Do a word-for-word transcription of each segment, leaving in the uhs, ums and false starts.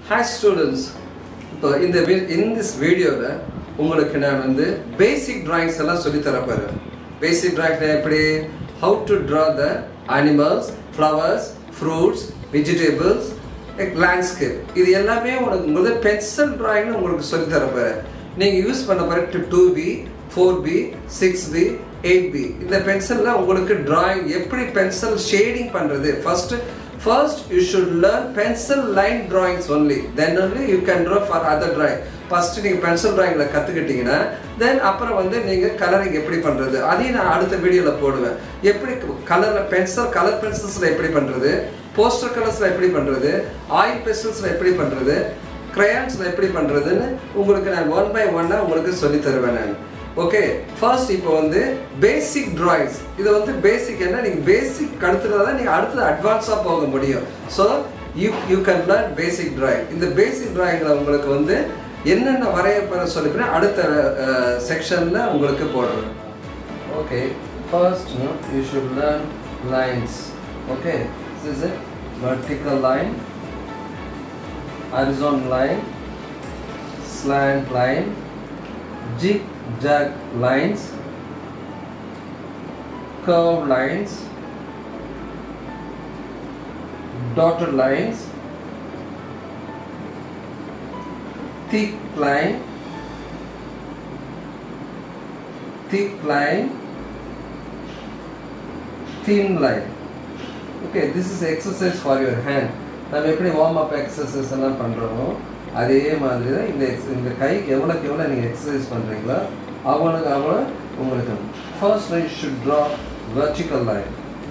Hi students, in the in this video உங்களுக்கு நான் வந்து basic drawings எல்லாம் சொல்லி தர போறேன். Basic drawings எப்படி how to draw the animals, flowers, fruits, vegetables, like landscape. இது எல்லாமே உங்களுக்கு முதல்ல pencil drawing உங்களுக்கு சொல்லி தர போறேன். நீங்க யூஸ் பண்ண போற two B, four B, six B, eight B. இந்த பென்சில்ல உங்களுக்கு drawing எப்படி pencil shading பண்றது. First First, you should learn pencil line drawings only. Then only you can draw for other drawing. First, you pencil drawing la kattukittingna, then அப்புறம் வந்து நீங்க coloring எப்படி பண்றது. அதை நான் அடுத்த வீடியோல போடுவேன். எப்படி கலர்ல பென்சில் கலர் பென்சில்ஸ்ல எப்படி பண்றது, போஸ்டர் கலர்ஸ்ல எப்படி பண்றது, ஆயில் பென்சில்ஸ்ல எப்படி பண்றது, crayonsல எப்படி பண்றதுன்னு உங்களுக்கு நான் one by one உங்களுக்கு சொல்லி தருவேன் நான். Okay, first இப்போ வந்து basic drawings. இது வந்து basic என்ன நீங்க basic கத்துறதா நீங்க அடுத்து அட்வான்ஸா போக முடியும். So you you can learn basic drawing. இந்த basic drawingல உங்களுக்கு வந்து என்னென்ன வரைய போற சொல்லிப்பேன் அடுத்த செக்ஷன்ல உங்களுக்கு போடுறேன். Okay, first no, you should learn lines. Okay, this is a vertical line, horizontal line, slant line, zigzag lines, curved lines, dotted lines, thick line, thick line, thin line. Okay, this is exercise for your hand. நம்ம எப்படி warm up exercise எல்லாம் பண்றோமோ அதே மாதிரி தான் இந்த இந்த கைக்கு எவ்வளவுக்கு எவ்வளவு நீங்க எக்ஸசைஸ் பண்றீங்களோ அவ்வளவுக்கு அவ்வளவு உங்களுக்கு first you should draw vertical line.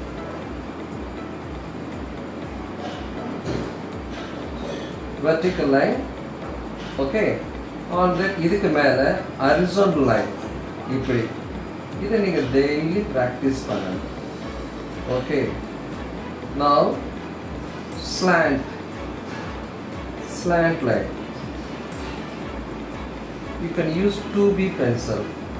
Vertical line. Okay, on that இதுக்கு மேல horizontal line. இப்படி இதை நீங்க daily practice பண்ணணும். Okay, now slant slant line. You can use two B pencil.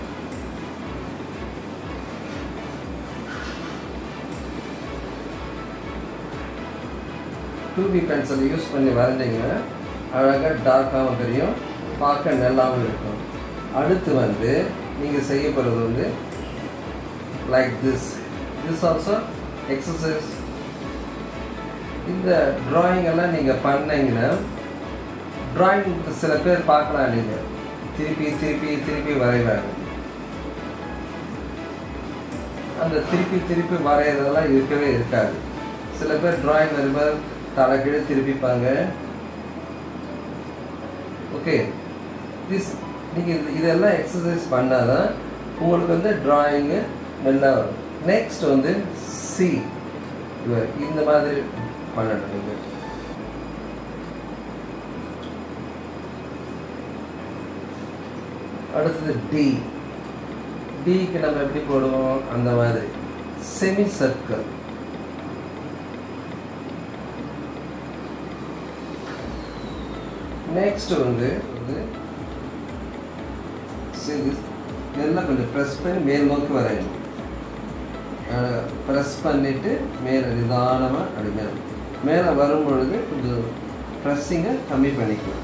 two B pencil use பண்ணி வரைஞ்சீங்க அழகா டார்க்காகவும் தெரியும், பார்க்க நல்லாவும் இருக்கும். அடுத்து வந்து நீங்க செய்ய போறது வந்து like this. This also exercise. இந்த drawing எல்லாம் நீங்க பண்ணீங்கன்னா drawing சில பேர் பார்க்கலாம், நீங்க திருப்பி திருப்பி திருப்பி வரைவாங்க. அந்த திருப்பி திருப்பி வரையறதெல்லாம் இருக்கவே இருக்காது. சில பேர் drawing வரும்போது தலைகீழ திருப்பிப்பாங்க. ஓகே, திஸ் நீங்க இதெல்லாம் எக்ஸசைஸ் பண்ணாதான் உங்களுக்கு வந்து drawing நல்லா வரும். நெக்ஸ்ட் வந்து சி இந்த மாதிரி பண்ணணும். நீங்க அடுத்தது டி. டிக்கு நம்ம எப்படி போடுவோம் அந்த மாதிரி செமி சர்க்கிள். நெக்ஸ்ட் வந்து எல்லாம் கொஞ்சம் ப்ரெஸ் பண்ணி மேல் நோக்கி வரையணும். ப்ரெஸ் பண்ணிட்டு மேலே நிதானமாக அப்படி மேலே மேலே வரும் பொழுது கொஞ்சம் ப்ரெஸ்ஸிங்கை கம்மி பண்ணிக்கலாம்.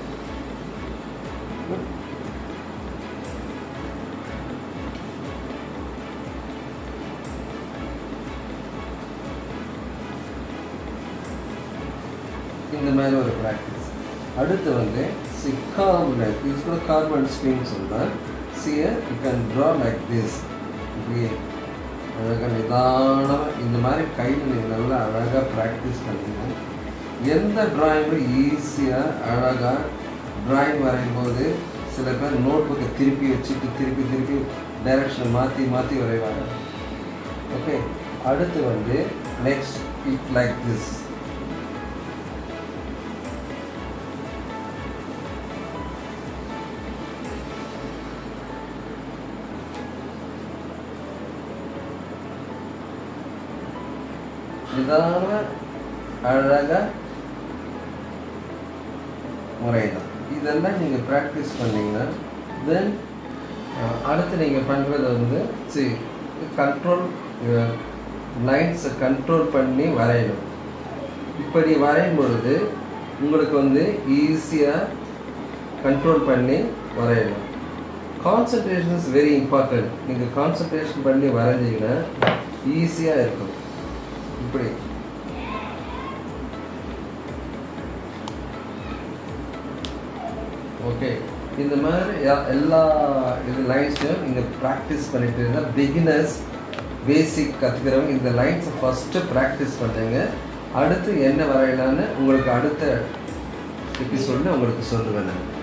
இந்த மாதிரி ஒரு ப்ராக்டிஸ். அடுத்து வந்து சி கார்வ் லைக் இது கூட கார்வ் அண்ட் ஸ்பின் சொல்லுவேன். See you can draw like this. இப்படியே அழகாக நிதானமாக இந்த மாதிரி கையில் நீங்கள் நல்லா அழகாக ப்ராக்டிஸ் பண்ணிங்க. எந்த ட்ராயிங்கும் ஈஸியாக அழகாக ட்ராயிங் வரையும் போது சில பேர் நோட் புக்கை திருப்பி வச்சுட்டு திருப்பி திருப்பி டைரக்ஷன் மாற்றி மாற்றி வரைவாங்க. ஓகே, அடுத்து வந்து நெக்ஸ்ட் இட் லைக் திஸ். நிதான அழகாக முறைதான். இதெல்லாம் நீங்கள் ப்ராக்டிஸ் பண்ணிங்கன்னா தென் அடுத்து நீங்கள் பண்ணுறது வந்து சி கண்ட்ரோல் லைன்ஸை கண்ட்ரோல் பண்ணி வரையணும். இப்படி வரையும் பொழுது உங்களுக்கு வந்து ஈஸியாக கண்ட்ரோல் பண்ணி வரையலாம். Concentration is very important. நீங்கள் கான்சன்ட்ரேஷன் பண்ணி வரைஞ்சிங்கன்னா ஈஸியாக இருக்கும். இப்படி ஓகே, இந்த மாதிரி எல்லா இது லைன்ஸையும் நீங்கள் ப்ராக்டிஸ் பண்ணிட்டு இருந்தால் பிகினர்ஸ் பேசிக் கற்றுக்கிறவங்க இந்த லைன்ஸை ஃபஸ்ட்டு ப்ராக்டிஸ் பண்ணுங்க. அடுத்து என்ன வரையலான்னு உங்களுக்கு அடுத்த எபிசோடில் உங்களுக்கு சொல்லுவேன் நான்.